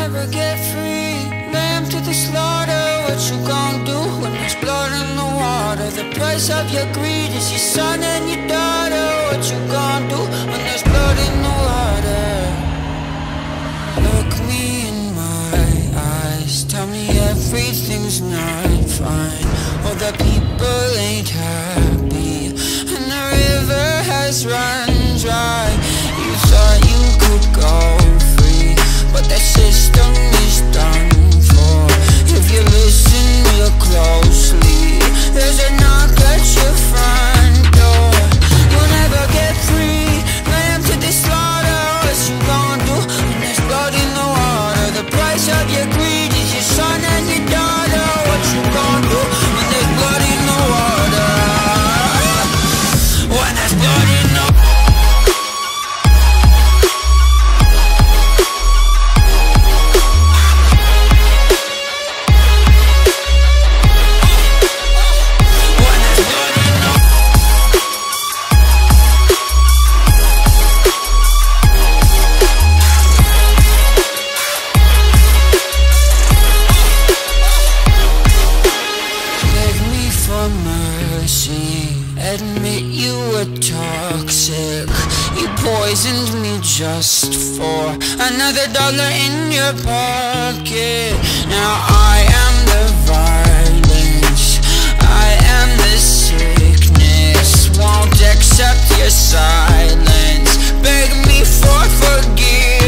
never get free. Lamb to the slaughter, what you gon' do when there's blood in the water? The price of your greed is your son and your daughter. What you gon' do when there's blood in the water? Look me in my eyes, tell me everything's not fine. All the people ain't happy, and the river has run dry. You thought you could go free, but that system is done for. If you listen real closely, there's a knock at your front door. You'll never get free. Lamb to the slaughter, what you gon' do when there's blood in the water? The price of your greed is your son and your daughter. What you gon' do when there's blood in the water? When there's blood in the water. Admit you were toxic. You poisoned me just for another dollar in your pocket. Now I am the violence, I am the sickness. Won't accept your silence, beg me for forgiveness.